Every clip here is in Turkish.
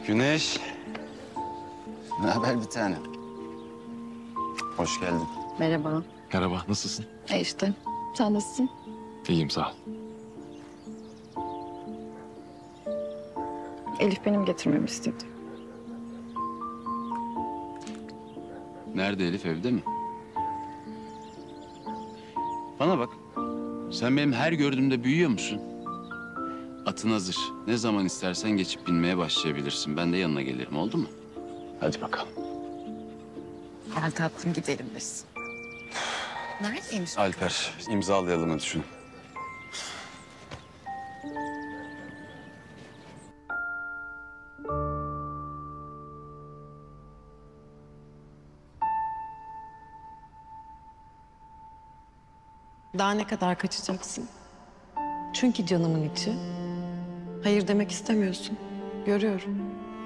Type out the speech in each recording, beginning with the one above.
Güneş. Ne haber bir tanem? Hoş geldin. Merhaba. Merhaba, nasılsın? İşte. Sen nasılsın? İyiyim, sağ ol. Elif benim getirmemi istedi. Nerede Elif, evde mi? Bana bak. Sen benim her gördüğümde büyüyor musun? Atın hazır. Ne zaman istersen geçip binmeye başlayabilirsin. Ben de yanına gelirim, oldu mu? Hadi bakalım. Gel tatlım gidelim biz. Neredeymiş? Alper, imzalayalım hadi şunu. Daha ne kadar kaçacaksın? Çünkü canımın içi. Hayır demek istemiyorsun. Görüyorum.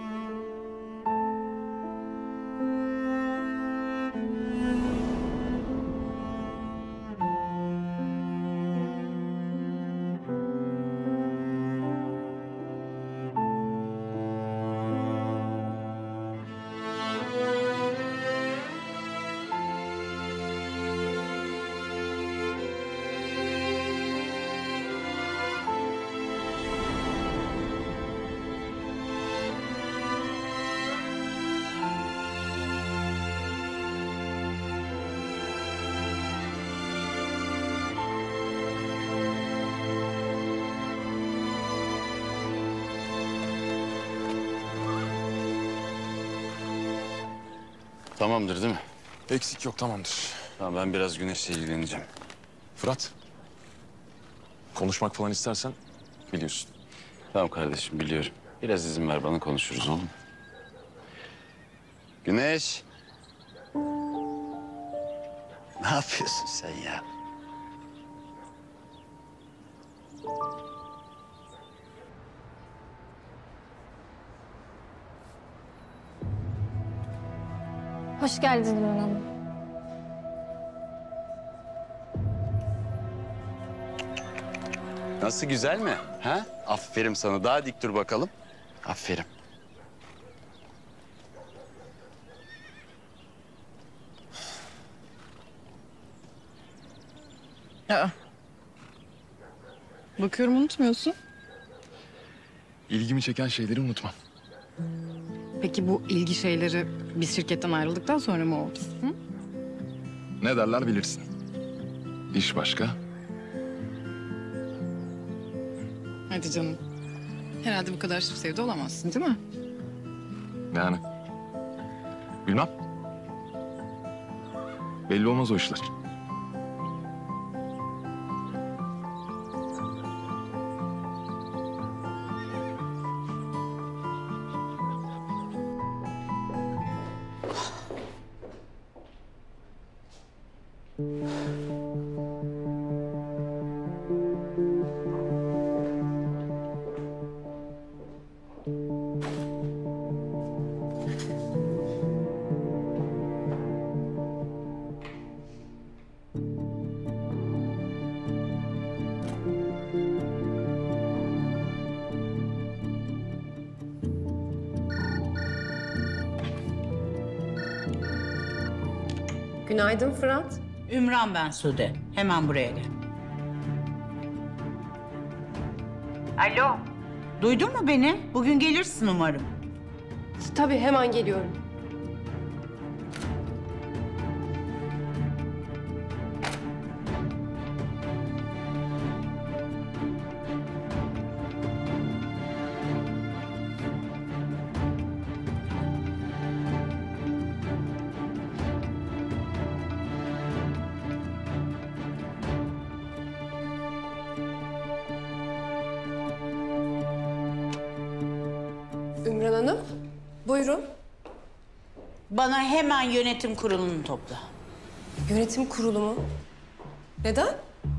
Tamamdır değil mi? Eksik yok, tamamdır. Tamam, ben biraz Güneş'le ilgileneceğim. Fırat, konuşmak falan istersen biliyorsun. Tamam kardeşim, biliyorum. Biraz izin ver bana, konuşuruz oğlum. Güneş. Ne yapıyorsun sen ya? Hoş geldin Ümran Hanım. Nasıl, güzel mi? Ha? Aferin sana. Daha dik dur bakalım. Aferin. Bakıyorum unutmuyorsun. İlgimi çeken şeyleri unutmam. Peki bu ilgi şeyleri biz şirketten ayrıldıktan sonra mı oldu? Hı? Ne derler bilirsin. İş başka. Hadi canım. Herhalde bu kadar sevdi olamazsın değil mi? Yani. Bilmem. Belli olmaz o işler. Günaydın Fırat. Ümran ben Sude. Hemen buraya gel. Alo. Duydun mu beni? Bugün gelirsin umarım. Tabii hemen geliyorum. Ümran Hanım, buyurun. Bana hemen yönetim kurulunu topla. Yönetim kurulu mu? Neden?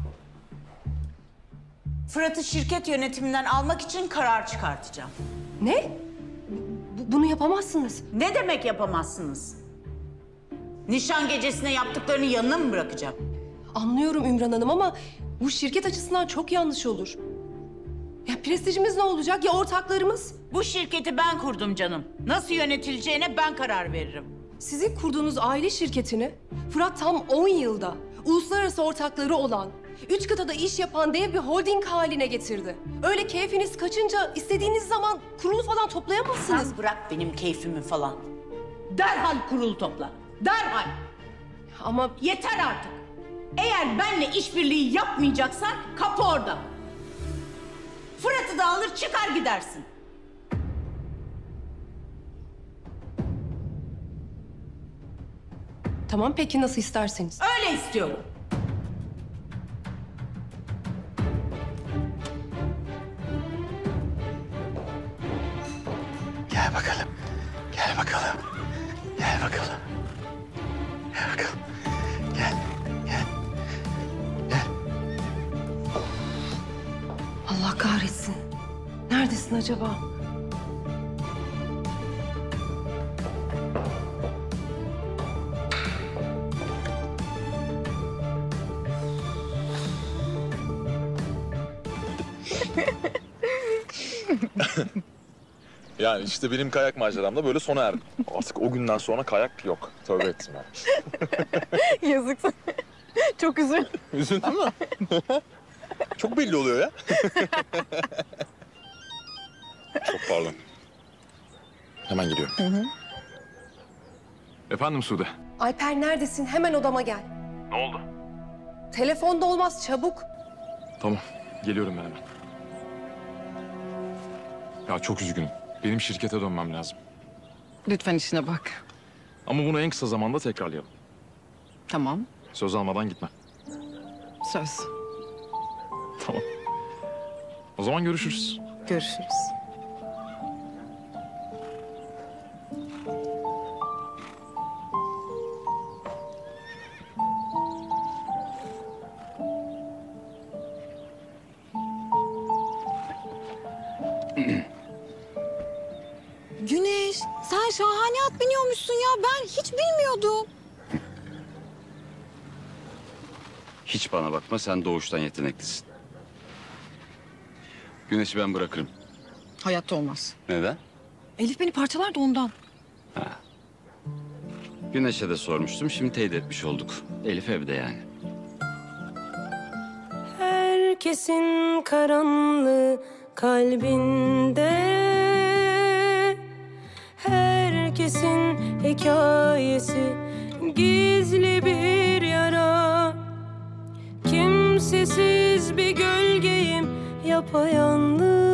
Fırat'ı şirket yönetiminden almak için karar çıkartacağım. Ne? Bunu yapamazsınız. Ne demek yapamazsınız? Nişan gecesine yaptıklarını yanına mı bırakacağım? Anlıyorum Ümran Hanım ama bu şirket açısından çok yanlış olur. Ya prestijimiz ne olacak? Ya ortaklarımız? Bu şirketi ben kurdum canım. Nasıl yönetileceğine ben karar veririm. Sizin kurduğunuz aile şirketini Fırat tam 10 yılda uluslararası ortakları olan, 3 kıtada iş yapan dev bir holding haline getirdi. Öyle keyfiniz kaçınca istediğiniz zaman kurulu falan toplayamazsınız. Sen bırak benim keyfimi falan. Derhal kurul topla. Derhal. Ama Yeter artık. Eğer benle işbirliği yapmayacaksan kapı orada. Fırat'ı da alır çıkar gidersin. tamam peki nasıl isterseniz. Öyle istiyorum. Gel bakalım. Gel bakalım. Gel bakalım. Gel bakalım. Gel. Gel. Gel. Allah kahretsin. Neredesin acaba? Yani işte benim kayak maceram da böyle sona erdi. Artık o günden sonra kayak yok. Tövbe ettim yani. Yazık sana. Çok üzüldüm. Üzüldün mü? Çok belli oluyor ya. Çok pardon. Hemen geliyorum. Efendim Sude? Alper neredesin? Hemen odama gel. Ne oldu? Telefonda olmaz çabuk. Tamam, geliyorum ben hemen. Ya çok üzgünüm. Benim şirkete dönmem lazım. Lütfen işine bak. Ama bunu en kısa zamanda tekrarlayalım. Tamam. Söz almadan gitme. Söz. Tamam. O zaman görüşürüz. Görüşürüz. Güneş, sen şahane at biniyormuşsun ya. Ben hiç bilmiyordum. Hiç bana bakma, sen doğuştan yeteneklisin. Güneş'i ben bırakırım. Hayatta olmaz. Neden? Elif beni parçalar da ondan. Güneş'e de sormuştum, şimdi teyit etmiş olduk. Elif evde yani. Herkesin karanlığı kalbinde, herkesin hikayesi gizli bir yara. Kimsesiz bir gölgeyim yapayalnız.